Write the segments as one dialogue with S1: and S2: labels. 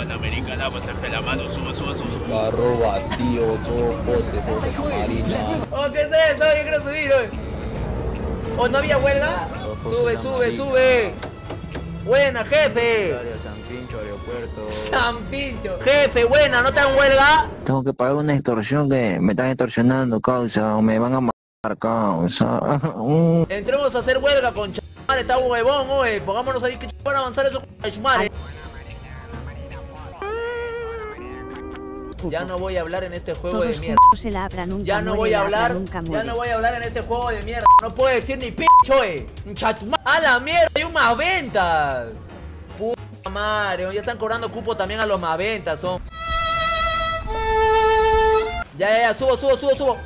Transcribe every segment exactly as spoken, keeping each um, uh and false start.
S1: Panamericana, vas a hacer la mano, suba, suba, suba.
S2: Carro vacío, todo fósforo de la marina.
S3: Oh, ¿qué es eso? Yo quiero subir, hoy. ¿O no había huelga? Sube, sube, sube. Buena, jefe.
S4: San Pincho, aeropuerto.
S3: San Pincho. Jefe, buena, ¿no te dan huelga?
S4: Tengo que pagar una extorsión que me están extorsionando, causa, o me van a matar, causa.
S3: Entremos a hacer huelga con chamare, está huevón, oye. Pongámonos ahí que van a avanzar eso con chamare. Ya no voy a hablar en este juego
S5: Todos
S3: de mierda.
S5: Se labra, nunca
S3: Ya no
S5: muere,
S3: voy a
S5: labra,
S3: hablar.
S5: nunca
S3: Ya
S5: muere.
S3: no voy a hablar en este juego de mierda. No puedo decir ni pincho, eh. Un chatuma. A la mierda, hay un más ventas. Puta madre, ya están cobrando cupo también a los más ventas, son. Ya, ya, ya, subo, subo, subo, subo.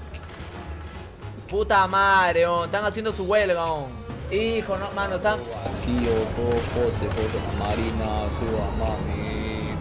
S3: Puta madre, oh. Están haciendo su huelga, oh. Hijo, no, mano, están.
S2: Vacío, todo fósforo de la marina, suba, mami.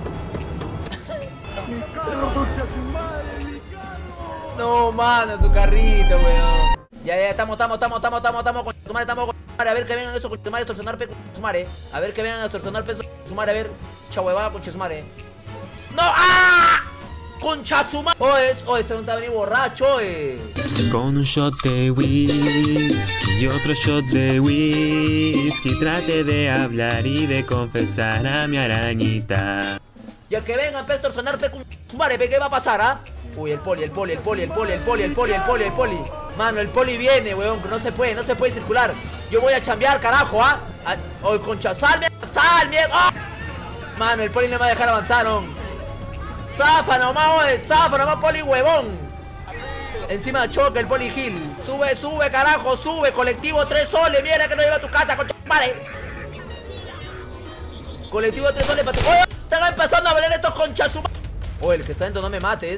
S6: Mi carro, concha su madre, mi carro.
S3: No, mano, su carrito, weón. Ya, ya, estamos, estamos, estamos, estamos, estamos, estamos con tu madre, estamos con tu madre. A ver que vengan esos con tu madre a extorsionar pe con tu madre. A ver que vengan a extorsionar peso con tu madre. A ver, chahuevada con tu madre. ¡No! ¡Ah! ¡Concha su madre! Oye, oye, se no está venido borracho, eh.
S7: Con un shot de whisky y otro shot de whisky, trate de hablar y de confesar a mi arañita.
S3: Y el que vengan pe a extorsionar pe con tu madre, pe, ¿qué va a pasar, ah? Uy, el poli, el poli, el poli, el poli, el poli, el poli, el poli, el poli. Mano, el poli viene, weón, que no se puede, no se puede circular. Yo voy a chambear, carajo, ¿ah? ¿ah? Oye, concha, sal, mierda, sal, mierda. ¡Ah! Mano, el poli no me va a dejar avanzar, ¿no? Zafa nomás, oye, zafa nomás, poli, huevón. Encima choca el poli Gil. Sube, sube, carajo, sube. Colectivo tres soles, mierda que no lleva a tu casa, concha, vale. Colectivo tres soles para tu... ¡Oye! Están empezando a valer estos conchas su... Oye, el que está dentro no me mates.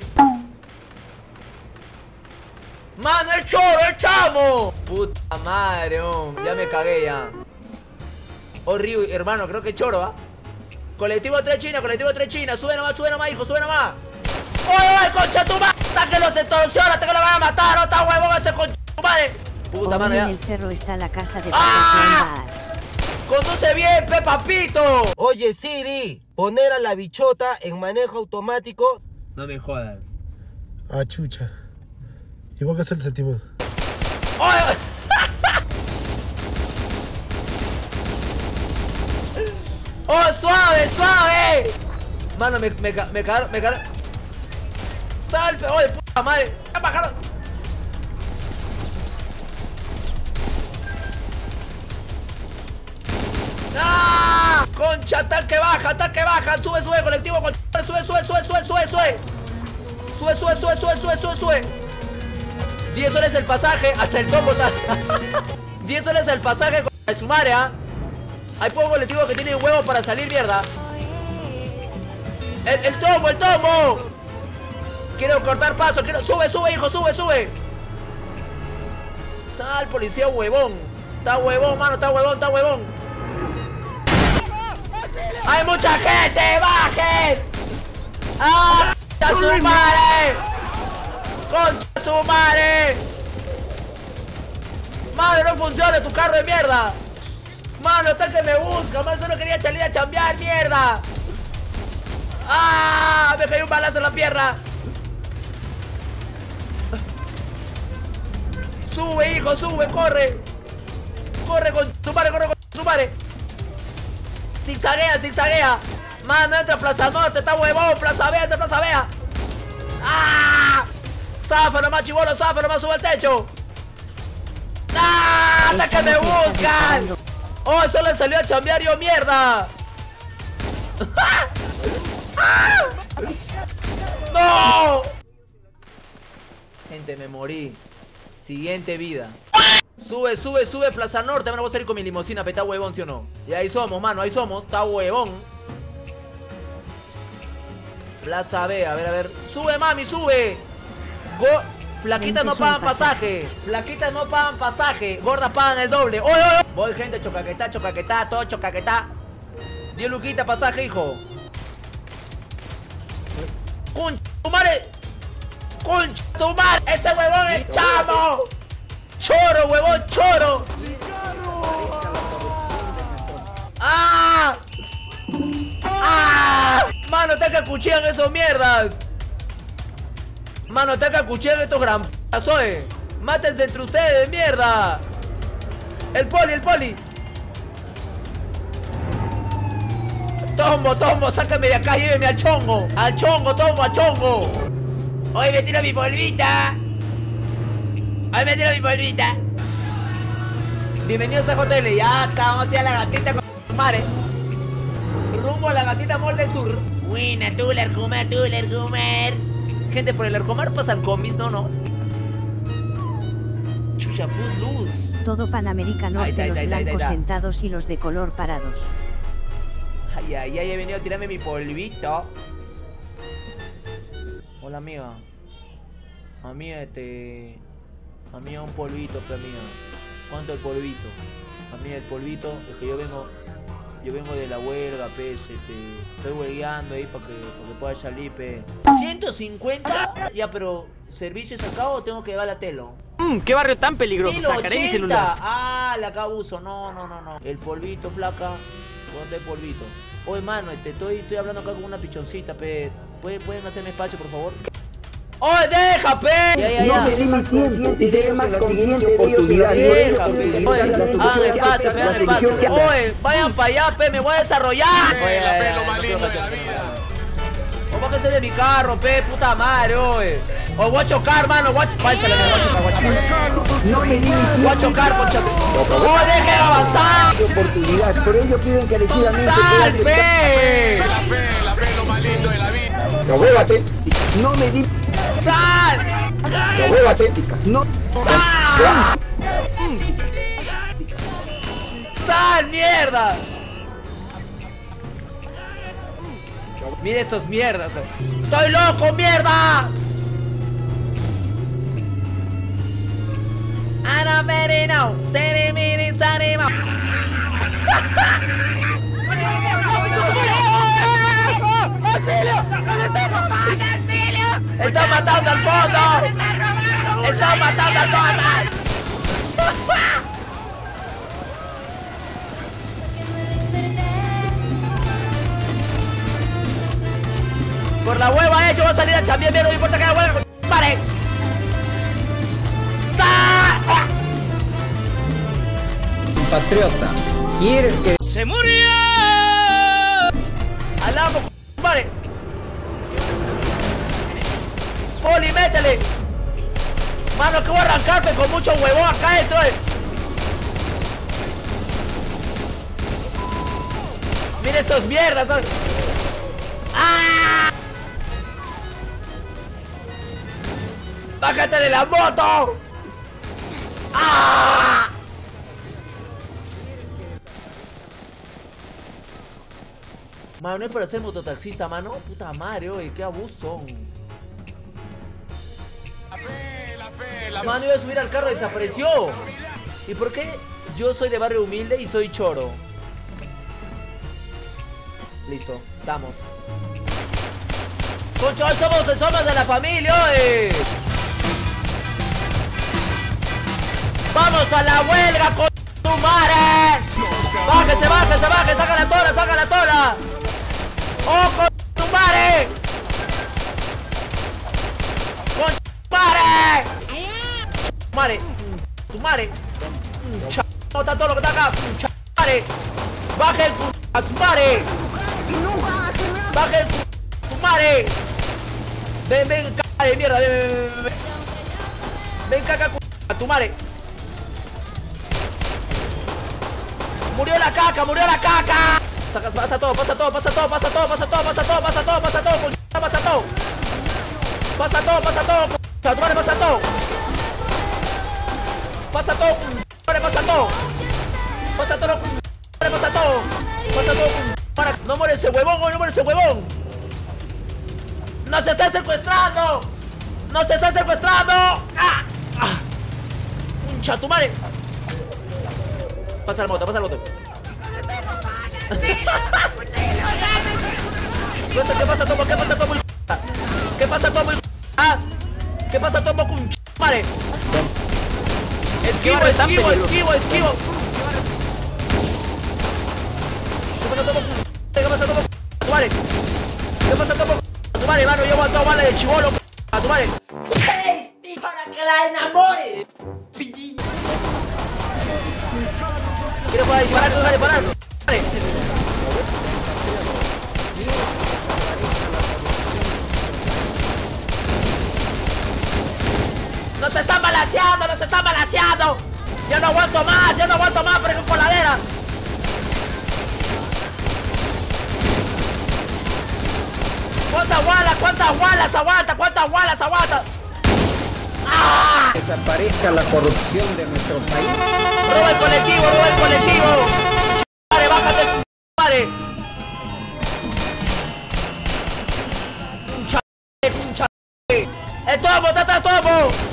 S3: ¡Mano, el choro, el chamo! Puta madre, oh. Ya me cagué ya. Oh, Ryu, hermano, creo que choro, ¿ah? Colectivo tres China, colectivo tres China. Sube nomás, sube nomás, hijo, sube nomás. ¡Oye, oye, concha tu madre! ¡Hasta que los extorsiona, hasta que lo van a matar! ¡No está huevón ese concha tu madre! Puta madre, ya.
S5: En el cerro está la casa de
S3: ¡Ah! ¡Conduce bien, pe, papito!
S8: Oye, Siri, poner a la bichota en manejo automático.
S3: No me jodas.
S6: Ah, chucha. ¿Y vos qué haces el timón?
S3: ¡Oye! ¡Oh, suave, suave! Mano, me, me, me cagaron, me cagaron. ¡Salve! ¡Oye, puta madre! ¡Me bajaron! ¡Ah! ¡Concha, tanque baja, tanque baja! ¡Sube, sube, colectivo! Concha, ¡sube, sube, sube, sube, sube, sube! ¡Sube, sube, sube, sube, sube, sube, sube! diez soles el pasaje, hasta el tomo está. diez soles el pasaje con su madre, ¿ah? Hay pocos colectivos que tienen huevos para salir, mierda. El, el tomo, el tomo. Quiero cortar paso, quiero... Sube, sube, hijo, sube, sube. Sal, policía, huevón. Está huevón, mano, está huevón, está huevón. ¡Hay mucha gente! ¡Bajen! ¡Ah! ¡A su madre! ¡Concha su madre! ¡Madre, no funciona tu carro de mierda! ¡Mano, está que me busca! ¡Mano, solo quería salir a chambear, mierda! ¡Ah! Me cayó un balazo en la pierna. ¡Sube, hijo, sube! ¡Corre! ¡Corre con tu madre, corre con tu madre! ¡Zigzaguea, zigzaguea! ¡Mano, entra a Plaza Norte! ¡Está huevón! ¡Plaza Vea, entra a Plaza Vea! ¡Ah! ¡Zafa nomás, chibolo! ¡Zafa nomás! ¡Sube al techo! ¡Ah! ¡Hasta que me buscan! ¡Oh! Solo le salió a chambear yo, mierda. ¡No! Gente, me morí. Siguiente vida. Sube, sube, sube, Plaza Norte. Ahora voy a salir con mi limusina, pe, está huevón, ¿sí o no? Y ahí somos, mano, ahí somos. Está huevón. Plaza B, a ver, a ver. Sube, mami, sube. Go Flaquitas no pagan pasaje. Flaquitas no pagan pasaje. Gordas pagan el doble. ¡Oye, oye! Voy, gente, chocaquetá, chocaquetá, todo chocaquetá. diez luquitas pasaje, hijo. ¡Concha tu madre! ¡Concha tu madre! ¡Ese huevón es chamo! ¡Choro, huevón, choro! ¡Ah! ¡Ah! Mano, está que acuchillan esos mierdas. Mano, está que acuchillan estos gran p***as, oye. Mátense entre ustedes, mierda. El poli, el poli. Tombo, tombo, sácame de acá, lléveme al chongo. Al chongo, tombo, al chongo. Hoy me tiro mi polvita. Hoy me tiro mi polvita. Bienvenidos a J L. Ya está, vamos a ir a la gatita con madre. Rumbo a la gatita Mall del Sur. Buena, tú, el Arcomar, tú, el Arcomar. Gente, por el Arcomar pasan combis, no, no. Chucha, full luz.
S5: Todo Panamericano
S3: Ahí está,
S5: de
S3: ahí
S5: los
S3: está, ahí está, ahí
S5: blancos
S3: está.
S5: sentados y los de color parados.
S3: Ay, ay, ay, he venido a tirarme mi polvito. Hola, amiga. Amiga, este... Amiga, un polvito, pe, amiga. ¿Cuánto el polvito? Amiga, el polvito, es que yo vengo... Yo vengo de la huelga, pe, este... Estoy huelgueando ahí para que, pa que pueda salir, pe. ¿ciento cincuenta? Ya, pero... ¿Servicios acá o tengo que llevar la telo?
S9: Mmm, qué barrio tan peligroso, sacaré mi celular.
S3: Ah, la abuso, no, no, no, no. El polvito, placa. ¿Dónde el polvito? Oye, mano, este, estoy, estoy hablando acá con una pichoncita, pe. ¿Pueden, ¿Pueden hacerme espacio, por favor? ¡Oye, deja, pe! Ya, ya, ya.
S10: No se dé más tiempo y se dé más consciente oportunidad.
S3: Deja, pe. Oye, hagan espacio, pe, hagan espacio. Oye, vayan para allá, pe, me voy a desarrollar. Oye,
S1: La pe, lo más lindo de la vida.
S3: O bájense de mi carro, pe, puta madre, oye. O voy a chocar, mano, voy a... Váyale, voy a chocar, voy a chocar.
S10: No me digan
S3: Voy a chocar, concha. ¡Oh, dejen avanzar!
S10: oportunidad, por ello pido encarecidamente.
S3: ¡Sal, pe!
S1: La fe, la fe, lo más lindo de la vida.
S10: No, huévate. No me di.
S3: ¡Sal!
S10: No, huévate. No.
S3: ¡Sal! ¡Sal, mierda! Mira estos mierdas. ¡Estoy loco, mierda! Ana Merino, Serimini, Sarima. ¡Está matando al fondo! ¡Está matando al fondo! Por la hueva, eh, yo voy a salir a chambear, mierda, no me importa que la hueva. ¡Pare! ¡Sa!
S10: Patriota, ¿quieres que
S3: ¡Se murió! ¡Alamo, pare! ¡Poli, métele! Mano, que voy a arrancarme con mucho huevón acá dentro. Eh. Mira estos mierdas, ¿sabes? ¡Ah! ¡Bájate de la moto! ¡Ah! Mano, no es para ser mototaxista, mano. Puta madre, oye, qué abuso.
S1: La fe, la fe, la
S3: Mano, iba a subir al carro y desapareció. ¿Y por qué? Yo soy de barrio humilde y soy choro. Listo, estamos. Concho, somos, somos de la familia, oye. ¡Vamos a la huelga, con tu madre! ¡Bájese, bájese, bájese! ¡Saca la tola, saca la tola! ¡Oh, con tu madre! ¡Con tu madre! ¡Madre! ¡Tu madre! ¡No está todo lo que está acá! ¡Cha madre! ¡Baja el cu... a tu madre! ¡Baja el cu... a tu madre! ¡Ven, ven, caca de mierda! ¡Ven, ven, ven! ven. ¡Ven, caca cu... a tu madre! ¡Murió la caca! ¡Murió la caca! Saca, pasa todo, pasa todo, pasa todo, pasa todo, pasa todo, pasa todo, pasa todo, pasa todo, pasa todo. Pasa todo, pasa todo, pasa todo, pasa todo. Pasa todo, pasa todo. Pasa todo, pasa todo. Pasa todo. Para, no muere ese huevón, no muere ese huevón. ¡Nos está secuestrando! ¡Nos está secuestrando! ¡Ah! ¡Ah! ¡Un chatumare! Pasa la moto, pasa la moto. ¿Qué pasa, Tomo? ¿Qué pasa, Tomo? ¿Qué pasa, Tomo? ¿Ah? ¿Qué pasa, Tomo? Con madre. Esquivo, esquivo, esquivo, esquivo. ¿Qué pasa, Tomo? ¿Qué pasa, Tomo? Madre. ¿Qué pasa, topo? A tu madre, mano, yo aguanto bala de chivolo, a tu madre. Seis, tío, para que la enamore. Pillín. ¿Quieres jugar a disparar? ¿Quieres disparar? Vale. ¡Nos están balanceando! ¡Nos están balanceando! ¡Yo no aguanto más! ¡Yo no aguanto más! ¡Pero con coladera! ¿Cuántas balas? ¿Cuántas balas aguanta? ¿Cuántas balas aguanta? ¡Ah!
S10: Desaparezca la corrupción de nuestro país.
S3: ¡Roba el colectivo! ¡Roba el colectivo! ¡Vale, bájate! ¡Vale! ¡Un ch... ¡Un ch... ¡El topo! ¡Está el topo!